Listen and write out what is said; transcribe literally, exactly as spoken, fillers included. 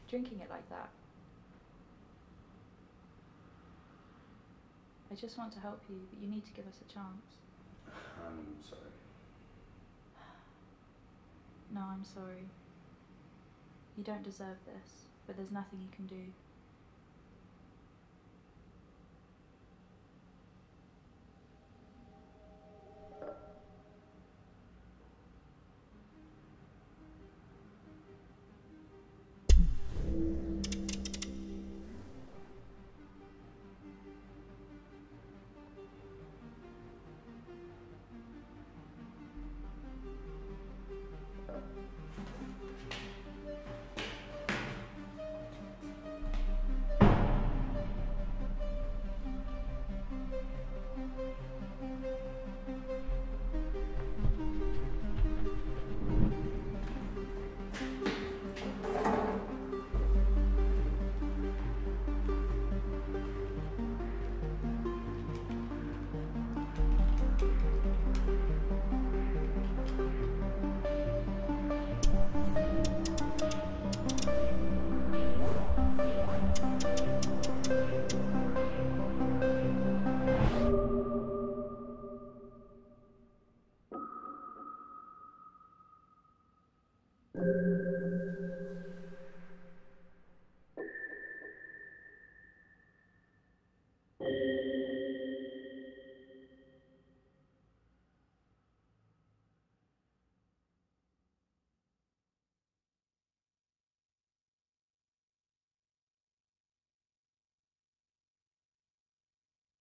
drinking it like that. I just want to help you, but you need to give us a chance. I'm sorry. No, I'm sorry. You don't deserve this, but there's nothing you can do.